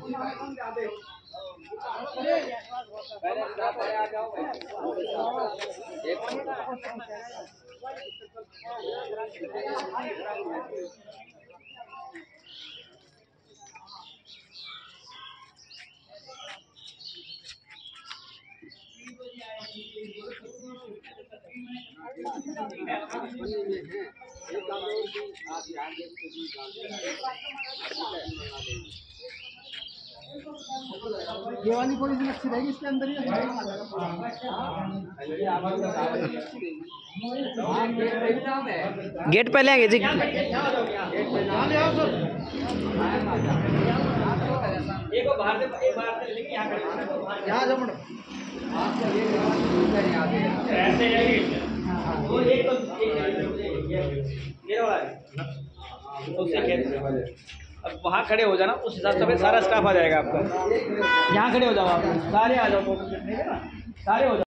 ये वाली पॉलिसी अच्छी रहेगी इसके अंदर ही। गेट पहले आगे जी। यहाँ जाओ मैडम। अब वहाँ खड़े हो जाना, उस हिसाब से सारा स्टाफ आ जाएगा आपका। यहाँ खड़े हो जाओ आप, सारे आ जाओ, सारे हो जाओ।